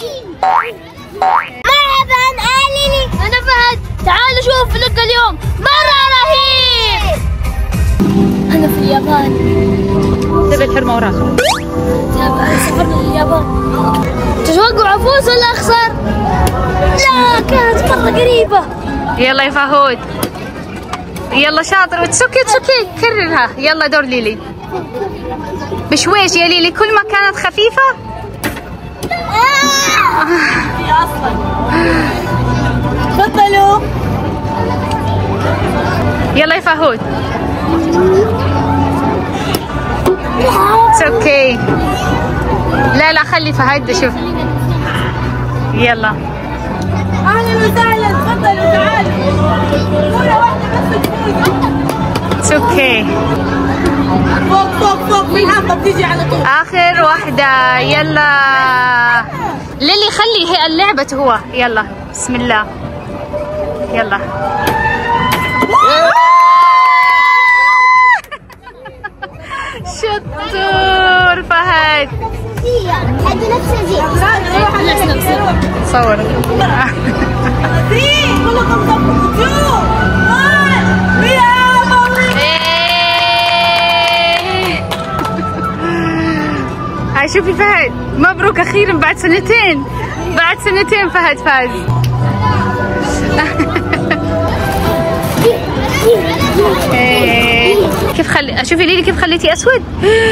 مرحبا ليلي. أنا فهد. تعالوا شوف لك اليوم مرة رهيب. أنا في اليابان. تبي الحرمة وراسه. سافرنا لليابان. تتوقعوا أفوز ولا أخسر؟ لا كانت مرة قريبة. يلا يا فهود. يلا شاطر. تسكي كررها. يلا دور ليلي. بشويش يا ليلي، كل ما كانت خفيفة. تفضلوا. يلا يا فهود. اوكي. لا خلي فهد شوف. يلا. أهلا وسهلا. تفضلوا تعالوا. مرة واحدة بس. اوكي. فوق في الحافة بتيجي على طول. آخر واحدة. يلا ليلي خلي هي اللعبة هو. يلا بسم الله. يلا. شطور فهد. هذا نفس الزي. صور. شوفي فهد، مبروك اخيرا بعد سنتين فهد فاز. كيف شوفي ليلي كيف خليتي اسود.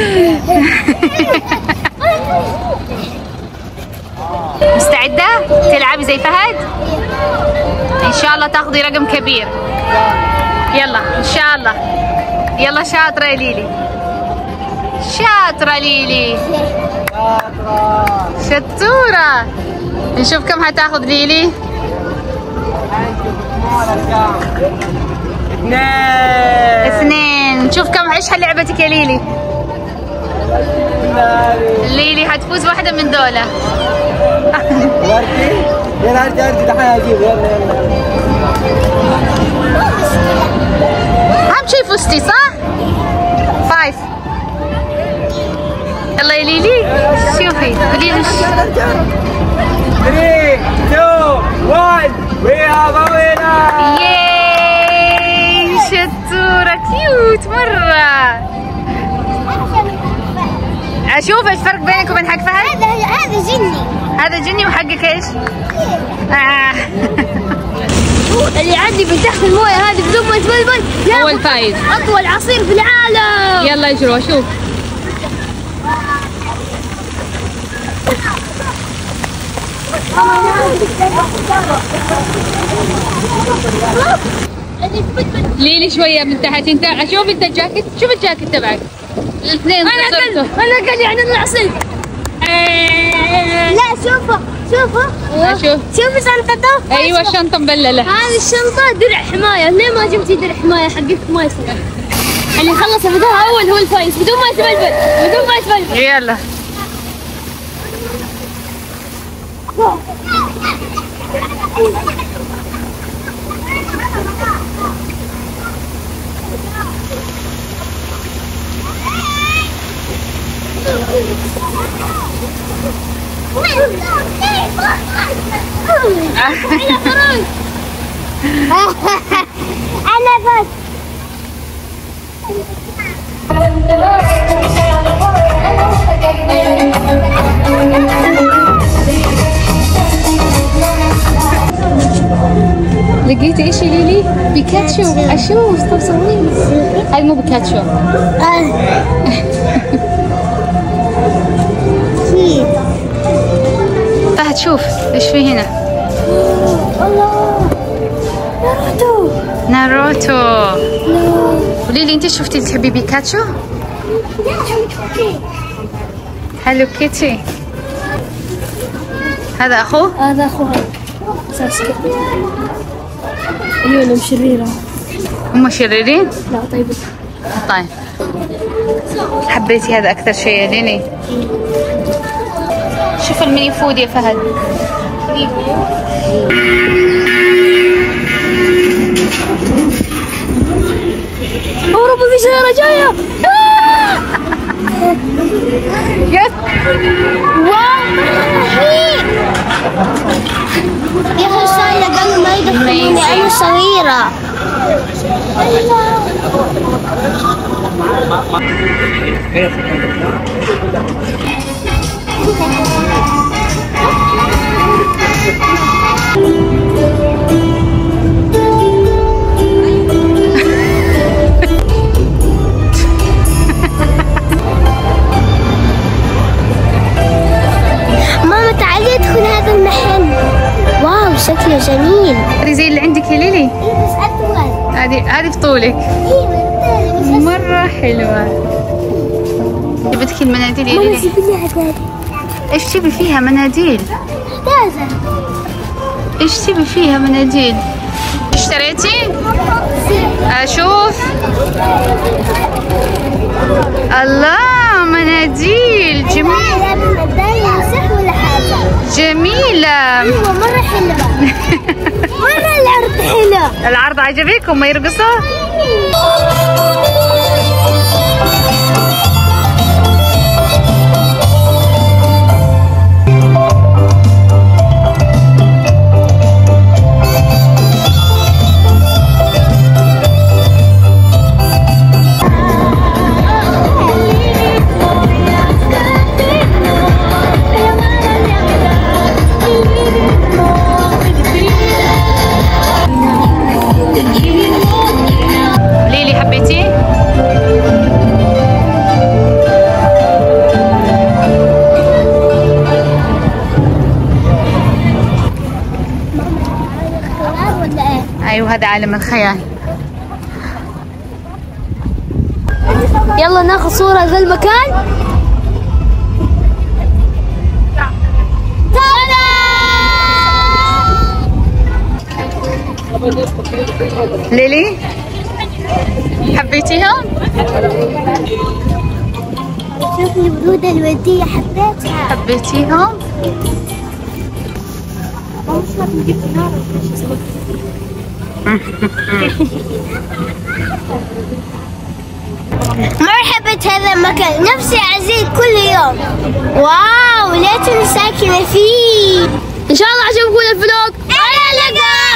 مستعدة تلعبي زي فهد؟ ان شاء الله تاخذي رقم كبير. يلا ان شاء الله. يلا شاطرة يا ليلي. شاطرة ليلي. شطورة. نشوف كم هتاخذ ليلي. 2. نشوف كم. ايش لعبتك يا ليلي؟ ليلي هتفوز واحدة من دولة. أهم شي فزتي صح؟ 5. يلا يا ليلي شوفي قولي وش. 3 2 1 we have a winner. ياي شطورة كيوت مرة. أشوف ايش الفرق بينك وبين حق فهد؟ هذا جني. هذا جني وحقك ايش؟ اللي يعدي من تحت المويه هذه بدون ما يتبلبل هو الفايز. أطول عصير في العالم. يلا يجروا شوف. ليلي شوية من تحت. انت شوف انت الجاكيت. شوف الجاكيت تبعك. الاثنين أنا قال يعني العصير. لا شوفوا شوفوا شنطته. ايوه الشنطة مبللة. هذه الشنطة درع حماية. ليه ما جبتي درع حماية حقك ما يصير. اللي خلص بدها أول هو الفايز بدون ما يتبلبل. يلا. أنا فاز. لقيتي ايش يا ليلي؟ بيكاتشو. اشوف. طب صوريني. هاي مو بيكاتشو. فهد شوف ايش في هنا. الله ناروتو. وليلي انت شفتي تحبي بيكاتشو؟ هالو كيتي. هذا اخوه؟ هذا اخوها ساسكي. ايوه شريرة. هم شريرين؟ لا طيبة. طيب حبيتي هذا اكثر شيء يا ليلي؟ شوف الميني فود يا فهد. اوروبا في سيارة جاية. يس. واو أنا صغيرة. ماما تعالي ادخل هذا المحل. واو شكله جميل. هذه زي اللي عندك يا ليلي؟ ايه بس أطول. هذه في طولك. ايه مرة حلوة. جبتك المناديل يا ماما ليلي؟ جيبي لي هذا. ايش تبي فيها مناديل؟ هذا. ايش تبي فيها مناديل؟ اشتريتي؟ اشوف. الله مناديل جميلة. جميلة. ايوه مرة حلوة. مرة العرض حلو. العرض عجبك؟ هم يرقصوا؟ ليلي حبيتي؟ ايوه هذا عالم الخيال. يلا ناخذ صورة ذا المكان. ليلي حبيتيها؟ شوف الورودة الودية حبيتها. حبيتيها؟ مرحبا هذا المكان نفسي أزيد كل يوم. واو ليتني ساكنة فيه. إن شاء الله عجبكم الفلوق. إلى اللقاء.